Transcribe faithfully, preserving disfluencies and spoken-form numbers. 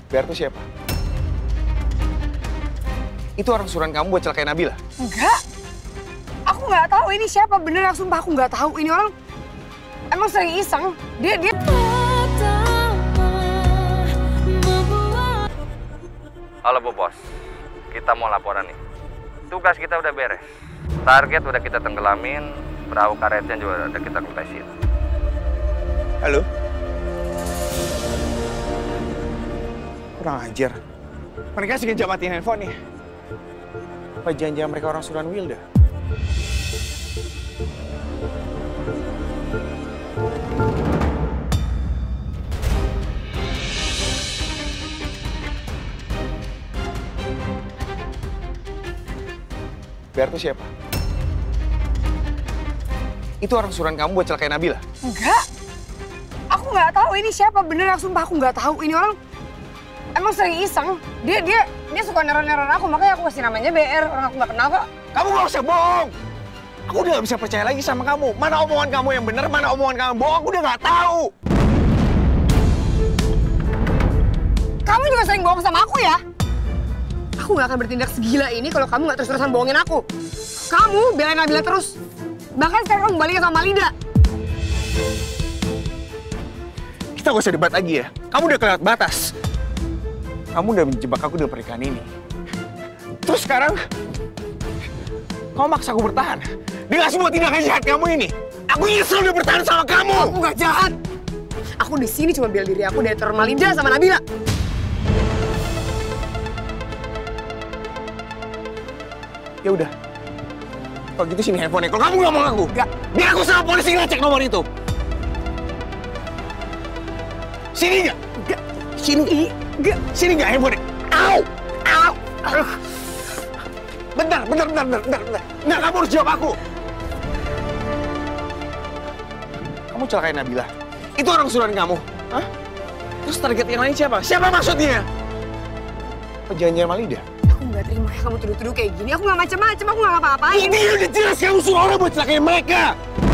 B R tuh siapa? Itu orang suruhan kamu buat celakain Nabila? Enggak. Aku nggak tahu ini siapa, beneran sumpah aku nggak tahu. Ini orang emang sering iseng. Dia dia. Halo Bu Bos, kita mau laporan nih. Tugas kita udah beres. Target udah kita tenggelamin, perahu karetnya juga udah kita kempesin. Halo? Kurang ajar. Mereka sengaja matiin handphone nih. Apa jangan-jangan mereka orang suruhan Wilda? B R tuh siapa? Itu orang suruhan kamu buat celakain Nabila? Enggak. Aku nggak tahu ini siapa, beneran sumpah aku nggak tahu. Ini orang emang sering iseng. Dia dia dia suka neror-neror aku, makanya aku kasih namanya B R. Orang aku nggak kenal kok. Kamu gak usah bohong. Aku udah gak bisa percaya lagi sama kamu. Mana omongan kamu yang benar, mana omongan kamu yang bohong. Aku udah gak tahu. Kamu juga sering bohong sama aku ya? Aku nggak akan bertindak segila ini kalau kamu nggak terus-terusan bohongin aku. Kamu belain Nabila terus. Bahkan sekarang kamu balikin sama Lida. Kita gak usah debat lagi ya. Kamu udah kelewat batas. Kamu udah menjebak aku dalam pernikahan ini. Terus sekarang, kamu maksa aku bertahan. Dengan semua tindakan jahat kamu ini. Aku nyesel udah bertahan sama kamu. Aku nggak jahat. Aku di sini cuma bela diri aku dari teror Malinda sama Nabila. Ya udah. Kalau gitu sini handphonenya. Kalau kamu nggak mau ngaku, Nggak. biar aku sama polisi ngecek nomor itu. Sini nggak? Nggak. Sini. Nggak. Sini nggak handphonenya? Au! Au! Au! Bentar, bentar, bentar, bentar, bentar, bentar. Nggak, kamu harus jawab aku. Kamu celakain Nabila. Itu orang suruhan kamu. Hah? Terus target yang lain siapa? Siapa maksudnya? Apa jangan-jangan Malida? Aku nggak terima ya kamu tuduh-tuduh kayak gini. Aku nggak macam-macam, aku nggak ngapa-ngapain. Ini udah jelas kamu suruh orang buat celakain mereka.